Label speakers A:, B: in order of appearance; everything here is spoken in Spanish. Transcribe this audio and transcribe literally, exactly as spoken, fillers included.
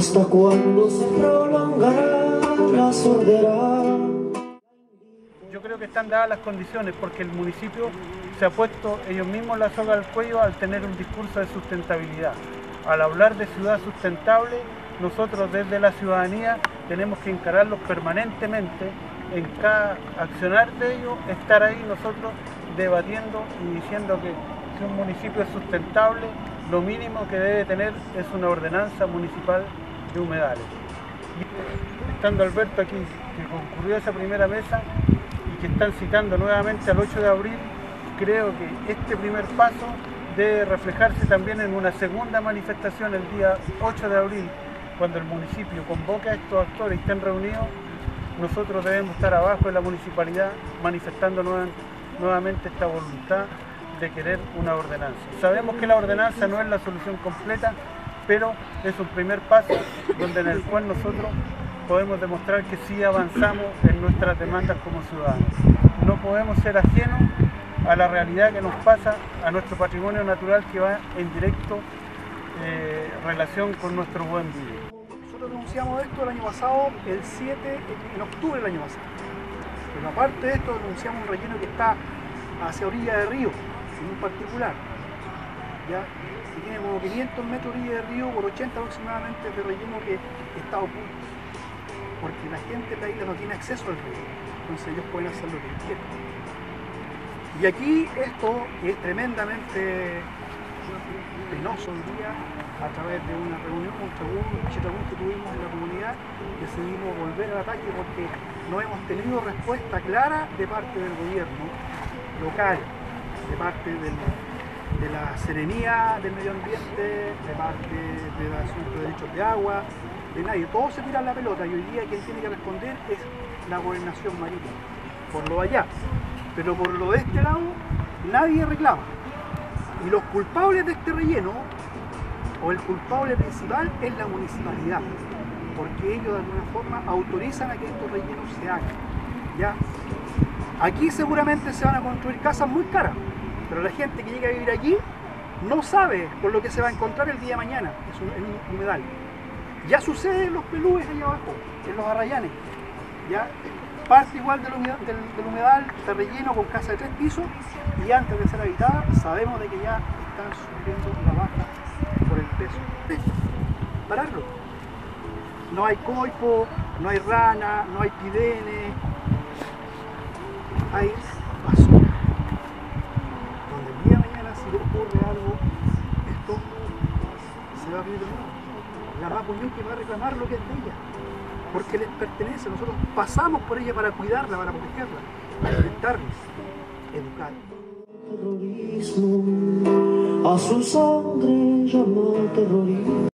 A: ¿Hasta cuándo se prolongará la sordera?
B: Yo creo que están dadas las condiciones porque el municipio se ha puesto ellos mismos la soga al cuello al tener un discurso de sustentabilidad. Al hablar de ciudad sustentable, nosotros desde la ciudadanía tenemos que encararlos permanentemente en cada accionar de ellos, estar ahí nosotros debatiendo y diciendo que si un municipio es sustentable, lo mínimo que debe tener es una ordenanza municipal de humedales. Y estando Alberto aquí, que concurrió a esa primera mesa y que están citando nuevamente al ocho de abril, creo que este primer paso debe reflejarse también en una segunda manifestación el día ocho de abril, cuando el municipio convoque a estos actores y estén reunidos. Nosotros debemos estar abajo de la municipalidad manifestando nuevamente esta voluntad de querer una ordenanza. Sabemos que la ordenanza no es la solución completa, pero es un primer paso donde en el cual nosotros podemos demostrar que sí avanzamos en nuestras demandas como ciudadanos. No podemos ser ajenos a la realidad que nos pasa, a nuestro patrimonio natural que va en directo eh, relación con nuestro buen vivir.
C: Nosotros denunciamos esto el año pasado, el siete, en octubre del año pasado. Pero aparte de esto denunciamos un relleno que está hacia orilla de río, en un particular, ¿ya? Que tiene como quinientos metros orilla de río por ochenta aproximadamente de relleno que está oculto. Porque la gente de la isla no tiene acceso al río, entonces ellos pueden hacer lo que quieran. Y aquí esto es tremendamente penoso hoy día, a través de una reunión, un trabún que tuvimos en la comunidad, decidimos volver al ataque porque no hemos tenido respuesta clara de parte del gobierno local, de parte del, de la Serenía del Medio Ambiente, de parte de los asuntos de derechos de agua, de nadie. Todos se tiran la pelota y hoy día quien tiene que responder es la gobernación marítima, por lo de allá. Pero por lo de este lado, nadie reclama. Y los culpables de este relleno, o el culpable principal, es la municipalidad, porque ellos de alguna forma autorizan a que estos rellenos se hagan. ¿Ya? Aquí seguramente se van a construir casas muy caras, pero la gente que llega a vivir allí no sabe con lo que se va a encontrar el día de mañana, es un, en un humedal. Ya sucede en los pelúes allá abajo, en los arrayanes. ¿Ya? Parte igual del humedal, del, del humedal está relleno con casa de tres pisos y antes de ser habitada sabemos de que ya están sufriendo la baja por el peso. Pararlo. No hay coipo, no hay rana, no hay pidene, hay basura. Donde el día de mañana si le ocurre algo, esto se va a abrir de nuevo. La Mapuñuque va a reclamar lo que es de ella, porque les pertenece. Nosotros pasamos por ella para cuidarla, para protegerla, para alimentarnos, educar.
A: Terrorismo, a su sangre llama terrorismo.